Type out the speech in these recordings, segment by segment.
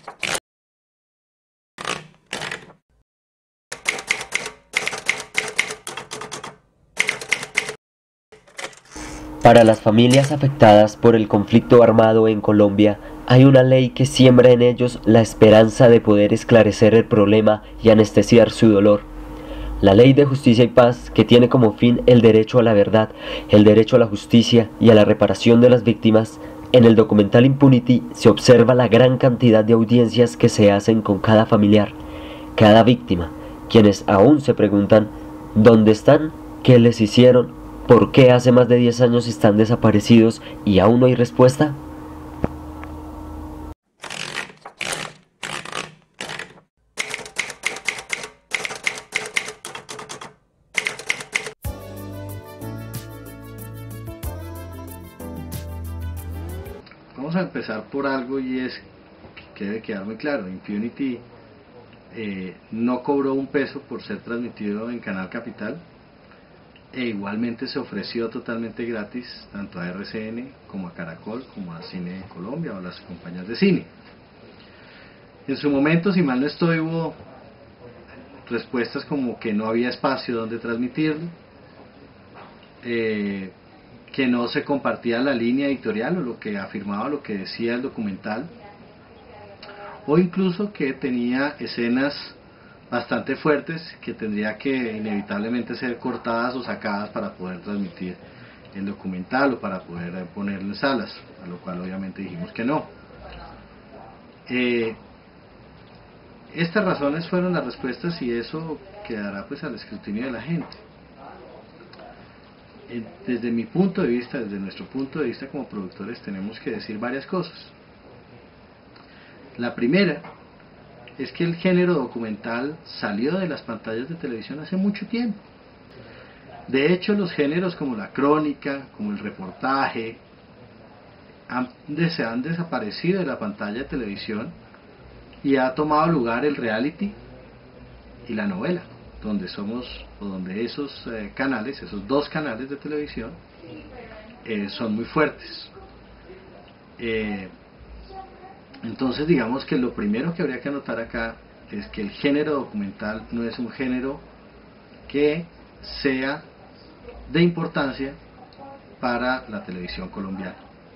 Para las familias afectadas por el conflicto armado en Colombia, hay una ley que siembra en ellos la esperanza de poder esclarecer el problema y anestesiar su dolor. La Ley de Justicia y Paz, que tiene como fin el derecho a la verdad, el derecho a la justicia y a la reparación de las víctimas. En el documental Impunity se observa la gran cantidad de audiencias que se hacen con cada familiar, cada víctima, quienes aún se preguntan ¿dónde están? ¿Qué les hicieron? ¿Por qué hace más de 10 años están desaparecidos y aún no hay respuesta? Vamos a empezar por algo y es que debe quedar muy claro. Impunity no cobró un peso por ser transmitido en Canal Capital e igualmente se ofreció totalmente gratis tanto a RCN como a Caracol como a Cine de Colombia o a las compañías de cine. En su momento, si mal no estoy, hubo respuestas como que no había espacio donde transmitirlo, que no se compartía la línea editorial o lo que afirmaba, lo que decía el documental, o incluso que tenía escenas bastante fuertes que tendría que inevitablemente ser cortadas o sacadas para poder transmitir el documental o para poder ponerlo en salas, a lo cual obviamente dijimos que no. Estas razones fueron las respuestas y eso quedará pues al escrutinio de la gente. Desde mi punto de vista, desde nuestro punto de vista como productores, tenemos que decir varias cosas. La primera es que el género documental salió de las pantallas de televisión hace mucho tiempo. De hecho, los géneros como la crónica, como el reportaje, se han desaparecido de la pantalla de televisión y ha tomado lugar el reality y la novela, donde esos canales, esos dos canales de televisión, son muy fuertes. Entonces digamos que lo primero que habría que anotar acá es que el género documental no es un género que sea de importancia para la televisión colombiana.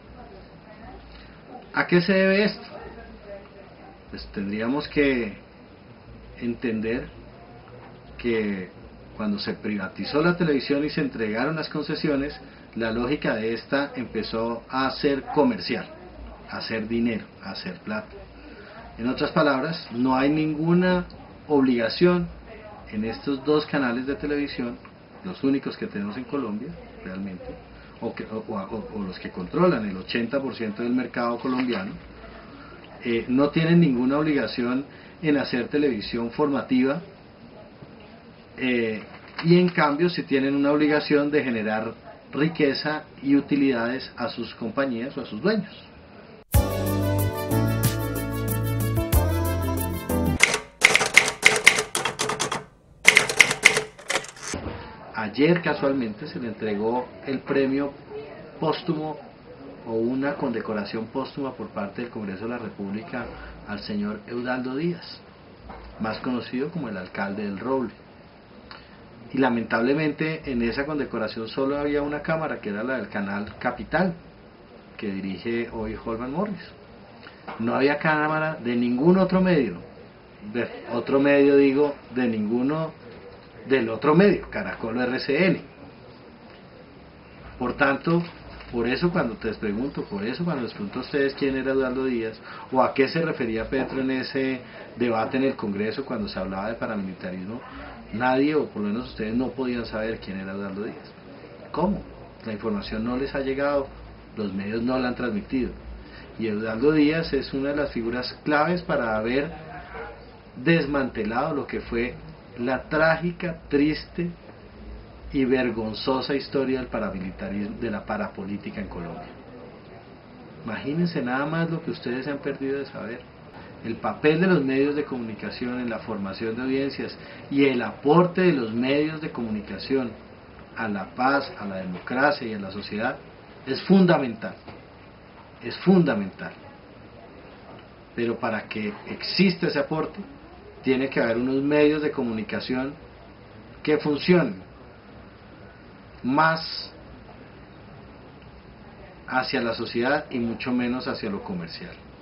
¿A qué se debe esto? Pues tendríamos que entender que cuando se privatizó la televisión y se entregaron las concesiones, la lógica de esta empezó a ser comercial, a hacer dinero, a hacer plata. En otras palabras, no hay ninguna obligación en estos dos canales de televisión, los únicos que tenemos en Colombia realmente, o los que controlan el 80% del mercado colombiano, no tienen ninguna obligación en hacer televisión formativa, y en cambio sí tienen una obligación de generar riqueza y utilidades a sus compañías o a sus dueños. Ayer casualmente se le entregó el premio póstumo o una condecoración póstuma por parte del Congreso de la República al señor Eudaldo Díaz, más conocido como el alcalde del Roble. Y lamentablemente en esa condecoración solo había una cámara, que era la del canal Capital, que dirige hoy Holman Morris. No había cámara de ningún otro medio, de ninguno del otro medio, Caracol o RCN. Por tanto, por eso cuando les pregunto a ustedes quién era Eudaldo Díaz, o a qué se refería Petro en ese debate en el Congreso cuando se hablaba de paramilitarismo, nadie, o por lo menos ustedes, no podían saber quién era Eudaldo Díaz. ¿Cómo? La información no les ha llegado, los medios no la han transmitido. Y Eudaldo Díaz es una de las figuras claves para haber desmantelado lo que fue la trágica, triste y vergonzosa historia del paramilitarismo, de la parapolítica en Colombia. Imagínense nada más lo que ustedes se han perdido de saber. El papel de los medios de comunicación en la formación de audiencias y el aporte de los medios de comunicación a la paz, a la democracia y a la sociedad es fundamental. Es fundamental. pero para que exista ese aporte, tiene que haber unos medios de comunicación que funcionen más hacia la sociedad y mucho menos hacia lo comercial.